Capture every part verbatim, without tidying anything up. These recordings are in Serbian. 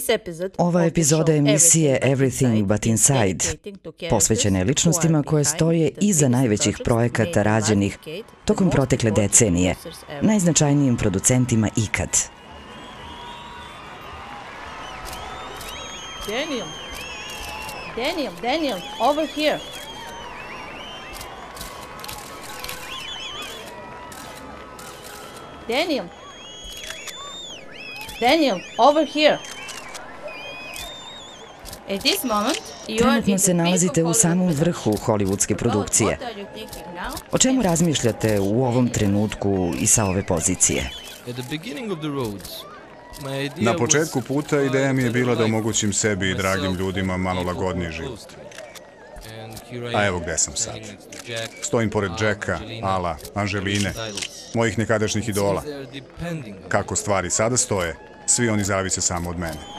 Ova epizoda emisije Everything But Inside posvećena je ličnostima koje stoje iza najvećih projekata rađenih tokom protekle decenije, najznačajnijim producentima ikad. Daniel, Daniel, Daniel, over here. Daniel, Daniel, over here. At this moment, you are Trenutno se nalazite u samom vrhu hollywoodske produkcije. O čemu razmišljate u ovom trenutku i sa ove pozicije? Na početku puta ideja mi je bila da omogućim sebi i dragim ljudima malo lagodniji život. A evo gde sam sad. Stojim pored Jacka, Ala, Anželine, mojih nekadašnjih idola. Kako stvari sada stoje, svi oni zavise samo od mene.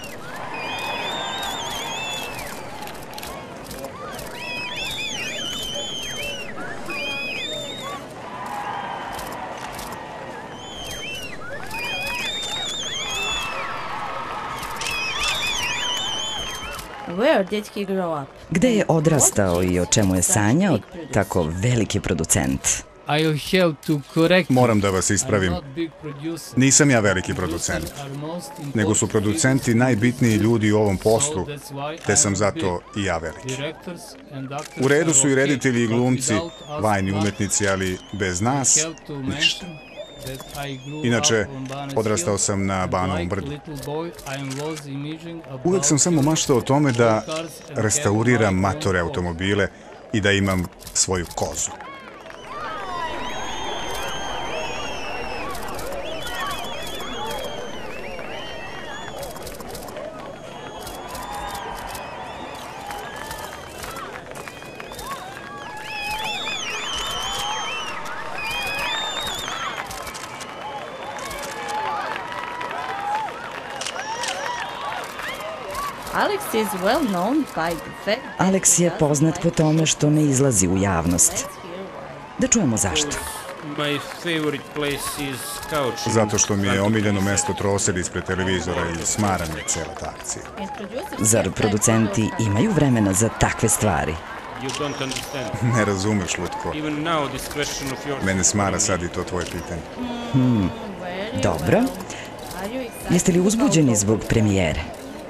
Where did he grow up? Gde je odrastao i o čemu je sanjao tako veliki producent? Moram da vas ispravim. Nisam ja veliki producent, nego su producenti najbitniji ljudi u ovom poslu, te sam zato i ja veliki. U redu su i reditelji i glumci, vajni umetnici, ali bez nas ništa. Inače, odrastao sam na Banovom brdu. Uvek sam samo maštao o tome da restauriram matore automobile i da imam svoju kozu. Alex je poznat po tome što ne izlazi u javnost. Da čujemo zašto. Zato što mi je omiljeno mesto trosed ispred televizora i smara mi je cela ta akcija. Zar producenti imaju vremena za takve stvari? Ne razumeš, Lutko. Mene smara sad i to tvoje pitanje. Hmm, dobro. Jeste li uzbuđeni zbog premijere?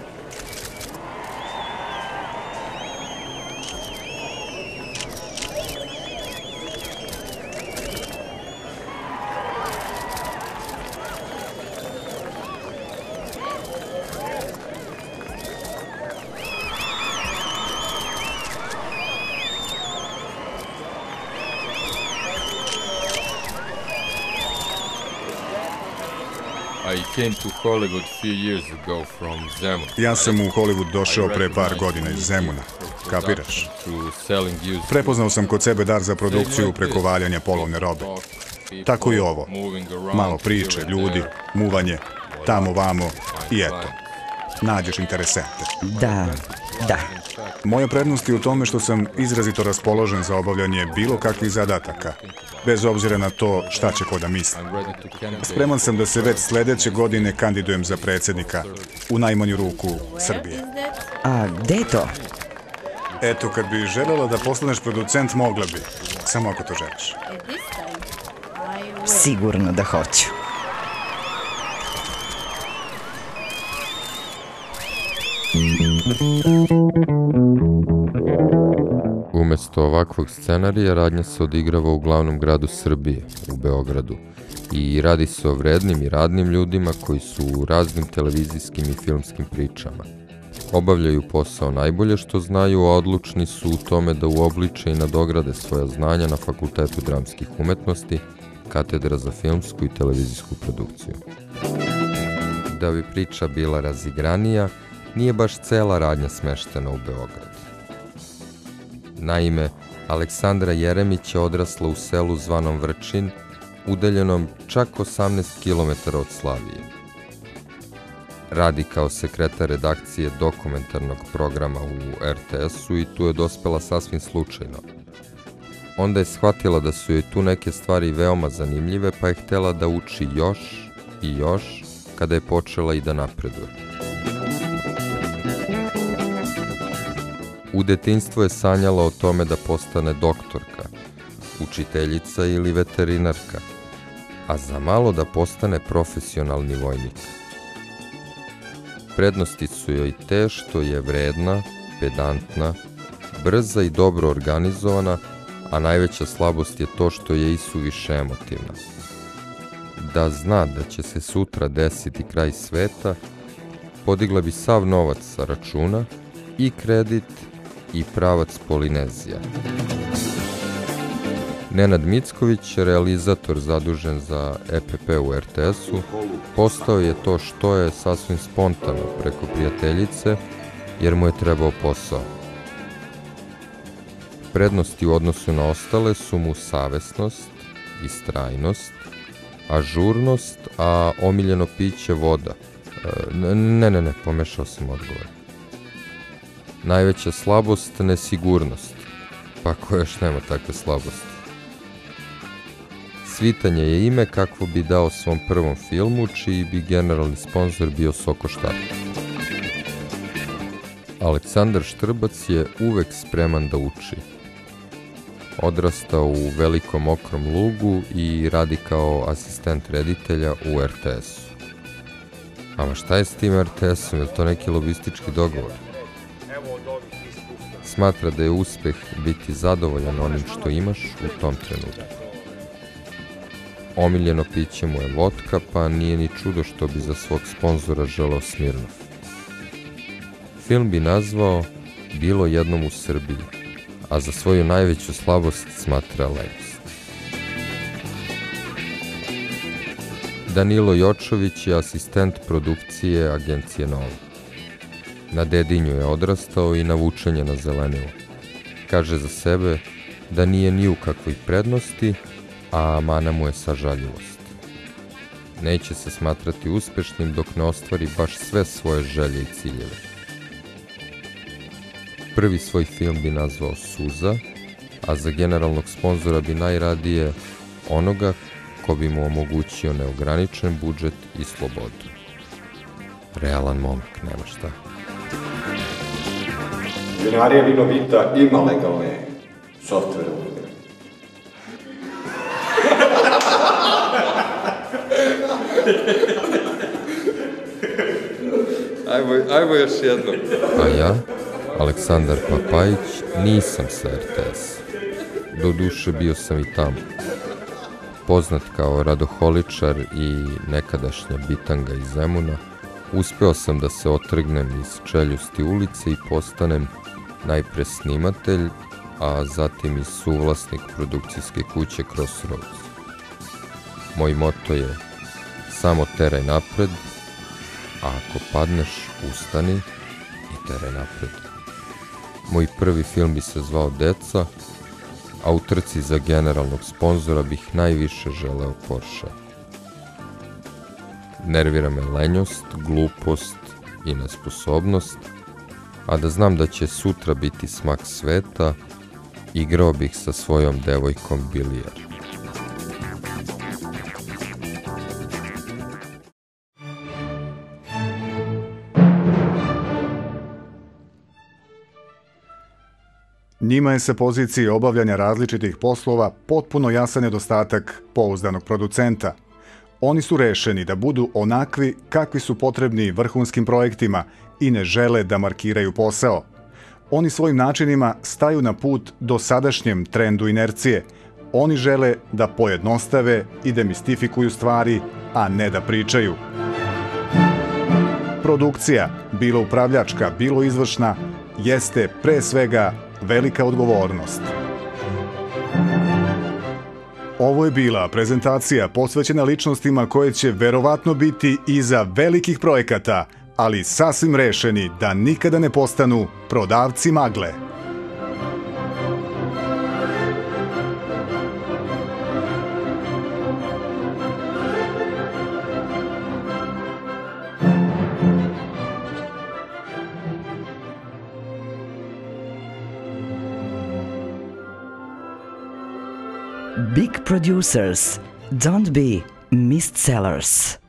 Ja sam u Hollywood došao pre par godina iz Zemuna, kapiraš? Prepoznao sam kod sebe dar za produkciju preko valjanja polovne robe. Tako i ovo. Malo priče, ljudi, muvanje, tamo, vamo i eto. Nađeš interesente. Da, da. Moja prednost je u tome što sam izrazito raspoložen za obavljanje bilo kakvih zadataka, bez obzira na to šta će ko da misli. Spreman sam da se već sledeće godine kandidujem za predsjednika, u najmanju ruku Srbije. A gde je to? Eto, kad bi želela da postaneš producent, mogla bi. Samo ako to želiš. Sigurno da hoću. Umesto ovakvog scenarija, radnja se odigrava u glavnom gradu Srbije, u Beogradu. I radi se o vrednim i radnim ljudima koji su u raznim televizijskim i filmskim pričama. Obavljaju posao najbolje što znaju, a odlučni su u tome da uobliče i nadograde svoja znanja na Fakultetu dramskih umetnosti, katedra za filmsku i televizijsku produkciju. Da bi priča bila razigranija, nije baš cela radnja smeštena u Beograd. Naime, Aleksandra Jeremić je odrasla u selu zvanom Vrčin, udaljenom čak osamnaest kilometara od Slavije. Radi kao sekretar redakcije dokumentarnog programa u er te esu i tu je dospela sasvim slučajno. Onda je shvatila da su joj tu neke stvari veoma zanimljive, pa je htela da uči još i još kada je počela i da napreduje. U detinjstvu je sanjala o tome da postane doktorka, učiteljica ili veterinarka, a za malo da postane profesionalni vojnik. Prednosti su joj te što je vredna, pedantna, brza i dobro organizovana, a najveća slabost je to što je isuviše emotivna. Da zna da će se sutra desiti kraj sveta, podigla bi sav novac sa računa, i kredit i pravac Polinezija. Nenad Micković, realizator zadužen za E P P u R T S-u, postao je to što je sasvim spontano preko prijateljice, jer mu je trebao posao. Prednosti u odnosu na ostale su mu savesnost, istrajnost, ažurnost, a omiljeno piće voda. Ne, ne, ne, pomešao sam odgovor. Najveća slabost, nesigurnost. Pa ko još nema takve slabosti? Svitanje je ime kakvo bi dao svom prvom filmu, čiji bi generalni sponsor bio Sokoštar. Aleksandar Štrbac je uvek spreman da uči. Odrastao u velikom mokrom lugu i radi kao asistent reditelja u R T S-u. Ama šta je s tim R T S-om, je li to neki lobistički dogovor? Smatra da je uspeh biti zadovoljan onim što imaš u tom trenutku. Omiljeno piće mu je vodka, pa nije ni čudo što bi za svog sponzora želeo Smirnov. Film bi nazvao Bilo jednom u Srbiji, a za svoju najveću slabost smatra lenjost. Danilo Jočović je asistent produkcije agencije Nova. Na Dedinju je odrastao i navučen je na zelenilo. Kaže za sebe da nije ni u kakvoj prednosti, a mana mu je sažaljivost. Neće se smatrati uspešnim dok ne ostvari baš sve svoje želje i ciljeve. Prvi svoj film bi nazvao Suza, a za generalnog sponzora bi najradije onoga ko bi mu omogućio neograničen budžet i slobodu. Realan momak, nema šta. Vinarija Vinovita ima legalne softvere u igre. Ajmo, ajmo još jednom. A ja, Aleksandar Papajić, nisam sa R T S. Doduše bio sam i tamo. Poznat kao radoholičar i nekadašnja bitanga iz Zemuna, uspeo sam da se otrgnem iz čeljusti ulice i postanem najpre snimatelj, a zatim i suvlasnik produkcijske kuće Crossroads. Moj moto je samo teraj napred, a ako padneš, ustani i teraj napred. Moj prvi film bi se zvao Deca, a u trci za generalnog sponzora bih najviše želeo Porsche. Nervira me lenjost, glupost i nesposobnost, a da znam da će sutra biti smak sveta, igrao bih sa svojom devojkom bilijar. Njima je sa pozicije obavljanja različitih poslova potpuno jasan nedostatak pouzdanog producenta. Oni su rešeni da budu onakvi kakvi su potrebni vrhunskim projektima i ne žele da markiraju posao. Oni svojim načinima staju na put dosadašnjem trendu inercije. Oni žele da pojednostave i demistifikuju stvari, a ne da pričaju. Produkcija, bilo upravljačka, bilo izvršna, jeste pre svega velika odgovornost. Ovo je bila prezentacija posvećena ličnostima koje će verovatno biti iza velikih projekata, ali sasvim rešeni da nikada ne postanu prodavci magle. Big producers, don't be mist sellers.